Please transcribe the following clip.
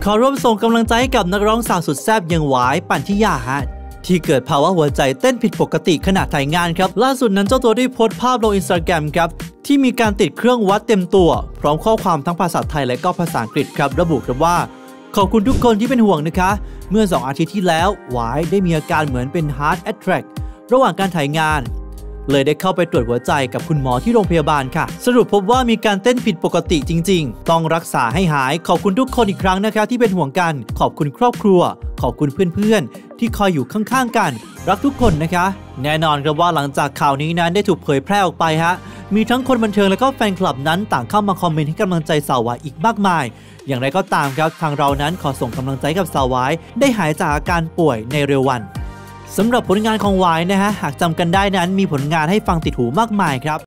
ขอร่วมส่งกำลังใจให้กับนักร้องสาวสุดแซ่บอย่างหวายปันธิยาฮะที่เกิดภาวะหัวใจเต้นผิดปกติขณะถ่ายงานครับล่าสุดนั้นเจ้าตัวได้โพสต์ภาพลง Instagram ครับที่มีการติดเครื่องวัดเต็มตัวพร้อมข้อความทั้งภาษาไทยและก็ภาษาอังกฤษครับระบุครับว่าขอบคุณทุกคนที่เป็นห่วงนะคะเมื่อ2 อาทิตย์ที่แล้วหวายได้มีอาการเหมือนเป็น Heart Attack ระหว่างการถ่ายงานเลยได้เข้าไปตรวจหัวใจกับคุณหมอที่โรงพยาบาลค่ะสรุปพบว่ามีการเต้นผิดปกติจริงๆต้องรักษาให้หายขอบคุณทุกคนอีกครั้งนะคะที่เป็นห่วงกันขอบคุณครอบครัวขอบคุณเพื่อนๆที่คอยอยู่ข้างๆกันรักทุกคนนะคะแน่นอนครับว่าหลังจากข่าวนี้นั้นได้ถูกเผยแพร่ออกไปฮะมีทั้งคนบันเทิงและก็แฟนคลับนั้นต่างเข้ามาคอมเมนต์ให้กำลังใจสาววายอีกมากมายอย่างไรก็ตามครับทางเรานั้นขอส่งกำลังใจกับสาววายได้หายจากอาการป่วยในเร็ววันสำหรับผลงานของวายนะฮะหากจำกันได้นั้นมีผลงานให้ฟังติดหูมากมายครับ